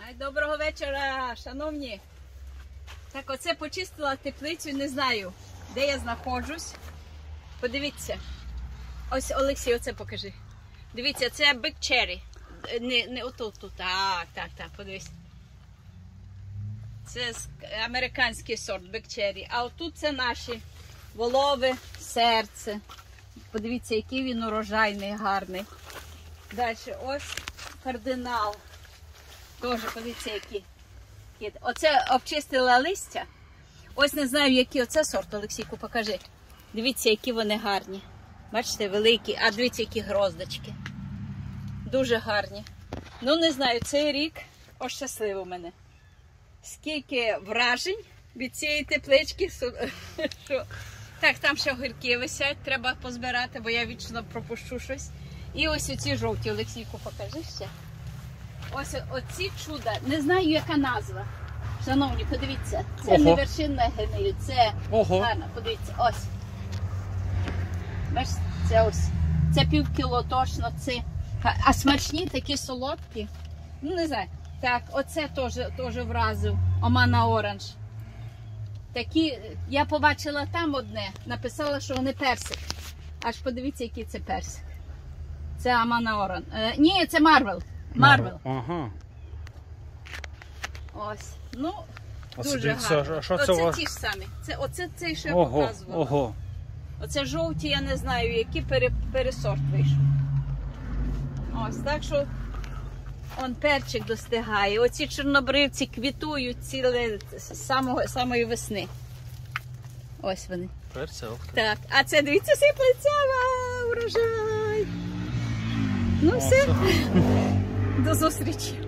Доброго вечора, шановні. Так, оце почистила теплицю, не знаю, де я знаходжусь. Подивіться. Ось, Олексій, оце покажи. Дивіться, це Big Cherry. Не отут. Так, подивись. Це американський сорт Big Cherry. А отут це наші волове серце. Подивіться, який він урожайний, гарний. Далі ось кардинал. Теж, подивіться, які. Оце обчистила листя. Ось не знаю, який оце сорт, Олексійку, покажи. Дивіться, які вони гарні. Бачите, великі. А дивіться, які гроздочки. Дуже гарні. Ну, не знаю, цей рік ощасливо мене. Скільки вражень від цієї теплички. Так, там ще огірки висять, треба позбирати, бо я вічно пропущу щось. І ось оці жовті, Олексійку, покажи ще. Ось оці чуда, не знаю, яка назва. Шановні, подивіться, це не вершинна гниль, це гарно, подивіться, ось. Бачите, це ось. Це півкіло точно, це. А смачні, такі солодкі. Ну, не знаю. Так, оце теж вразив, Омана Оранж. Такі, я побачила там одне, написала, що вони персик. Аж подивіться, який це персик. Це Омана Оранж. Ні, це Марвел. Марвел. Ага. Ось. Ну, Оце дуже дивіться, гарно. що це Оце ті ж самі. Оце цей, що я показувала. Оце жовті, я не знаю, який пересорт вийшов. Ось, так що он перчик достигає. Оці чорнобривці квітують ціле з самої весни. Ось вони. Так, а це, дивіться, сиплеться, урожай. Ну все, до зустрічі.